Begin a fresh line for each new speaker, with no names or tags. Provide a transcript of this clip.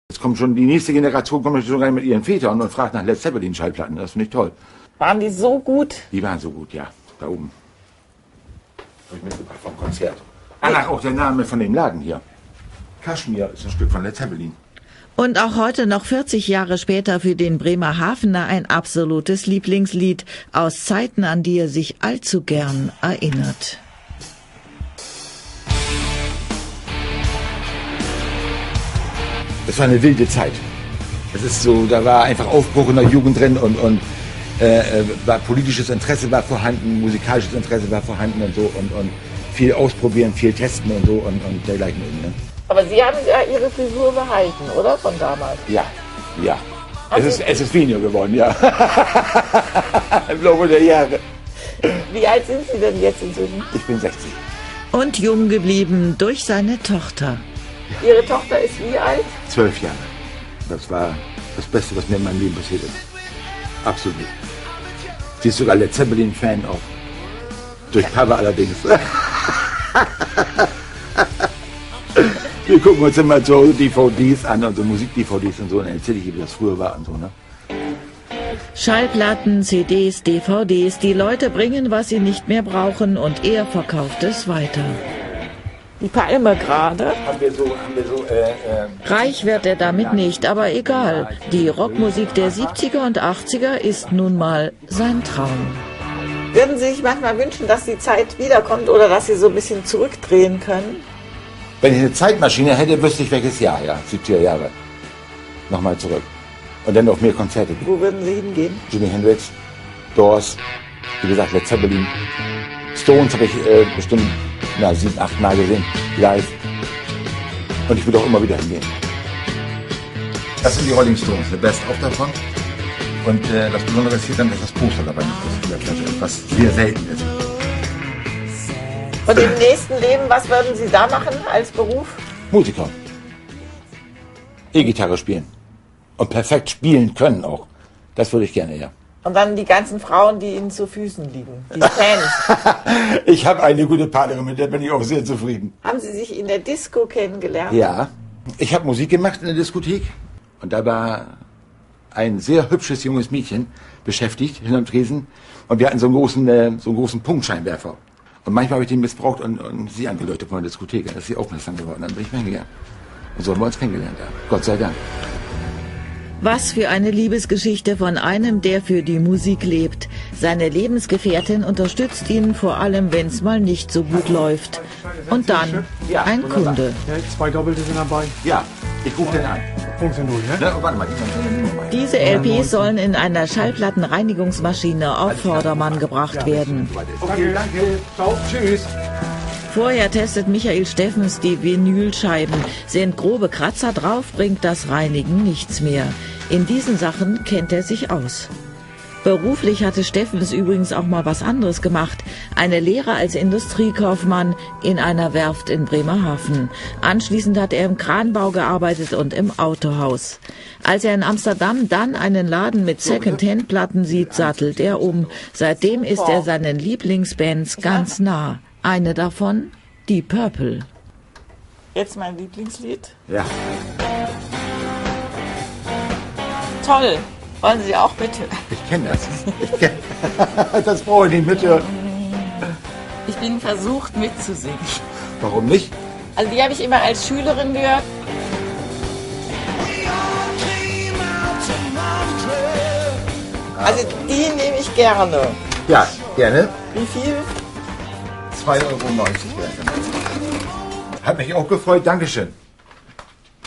Jetzt kommt schon die nächste Generation, kommt sogar mit ihren Vätern und fragt nach Led Zeppelin Schallplatten. Das finde ich toll.
Waren die so gut?
Die waren so gut, ja. Da oben. Habe ich mitgebracht vom Konzert. Ach, auch der Name von dem Laden hier. Kaschmir ist ein Stück von Led Zeppelin.
Und auch heute noch 40 Jahre später für den Bremerhavener ein absolutes Lieblingslied aus Zeiten, an die er sich allzu gern erinnert.
Das war eine wilde Zeit. Es ist so, da war einfach Aufbruch in der Jugend drin und war politisches Interesse war vorhanden, musikalisches Interesse war vorhanden und so und viel ausprobieren, viel testen und so und dergleichen. Ne?
Aber Sie haben ja Ihre Frisur behalten, oder? Von damals?
Ja, ja. Es ist weniger geworden, ja. Im Laufe der Jahre.
Wie alt sind Sie denn jetzt inzwischen?
Ich bin 60.
Und jung geblieben durch seine Tochter.
Ihre Tochter ist wie alt?
12 Jahre. Das war das Beste, was mir in meinem Leben passiert ist. Absolut. Sie ist sogar Led Zeppelin-Fan auch. Durch Papa allerdings. Wir gucken uns immer so DVDs an, also Musik-DVDs und so, und dann erzähle ich ihr, wie das früher war und so, ne?
Schallplatten, CDs, DVDs, die Leute bringen, was sie nicht mehr brauchen und er verkauft es weiter.
Die Palme gerade.
Reich wird er damit nicht, aber egal. Die Rockmusik der 70er und 80er ist nun mal sein Traum.
Würden Sie sich manchmal wünschen, dass die Zeit wiederkommt oder dass Sie so ein bisschen zurückdrehen können?
Wenn ich eine Zeitmaschine hätte, wüsste ich welches Jahr, ja, 70er Jahre. Nochmal zurück. Und dann noch mehr Konzerte.
Wo würden Sie hingehen?
Jimi Hendrix, Doors, wie gesagt, Led Zeppelin. Stones habe ich bestimmt 7, 8 Mal gesehen, live. Und ich würde auch immer wieder hingehen. Das sind die Rolling Stones, der Best auch davon. Und das Besondere ist hier dann, dass das Poster dabei ist, was sehr selten ist.
Und im nächsten Leben, was würden Sie da machen als Beruf?
Musiker. E-Gitarre spielen. Und perfekt spielen können auch. Das würde ich gerne, ja.
Und dann die ganzen Frauen, die Ihnen zu Füßen liegen, die Fans.
Ich habe eine gute Partnerin, mit der bin ich auch sehr zufrieden.
Haben Sie sich in der Disco kennengelernt?
Ja. Ich habe Musik gemacht in der Diskothek. Und da war ein sehr hübsches junges Mädchen beschäftigt hinterm Tresen. Und wir hatten so einen großen Punktscheinwerfer. Und manchmal habe ich den missbraucht und sie angeleuchtet von der Diskothek. Dann ist sie aufmerksam geworden. Dann bin ich hingegangen. Und so haben wir uns kennengelernt, ja. Gott sei Dank.
Was für eine Liebesgeschichte von einem, der für die Musik lebt. Seine Lebensgefährtin unterstützt ihn, vor allem wenn es mal nicht so gut läuft. Und dann ein Kunde.
Ja, 2 Doppelte sind dabei.
Ja, ich rufe den an.
Punkte 0, ja?
Ne? Oh, warte mal, ich kann die Nummer mal.
Diese LPs sollen in einer Schallplattenreinigungsmaschine auf Vordermann gebracht werden.
Okay, danke. Ciao, tschüss.
Vorher testet Michael Steffens die Vinylscheiben. Sind grobe Kratzer drauf, bringt das Reinigen nichts mehr. In diesen Sachen kennt er sich aus. Beruflich hatte Steffens übrigens auch mal was anderes gemacht. Eine Lehre als Industriekaufmann in einer Werft in Bremerhaven. Anschließend hat er im Kranbau gearbeitet und im Autohaus. Als er in Amsterdam dann einen Laden mit Second-Hand-Platten sieht, sattelt er um. Seitdem ist er seinen Lieblingsbands ganz nah. Eine davon, die Purple.
Jetzt mein Lieblingslied.
Ja.
Toll. Wollen Sie auch bitte?
Ich kenne das. Das brauche ich nicht mit.
Ich bin versucht mitzusingen.
Warum nicht?
Also die habe ich immer als Schülerin gehört. Also die nehme ich gerne.
Ja, gerne.
Wie viel?
2,90 € wäre das. Hat mich auch gefreut. Dankeschön.